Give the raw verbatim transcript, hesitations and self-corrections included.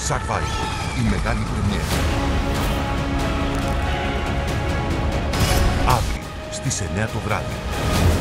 Survivor, η μεγάλη πρεμιέρα. Αύριο στις εννιά το βράδυ.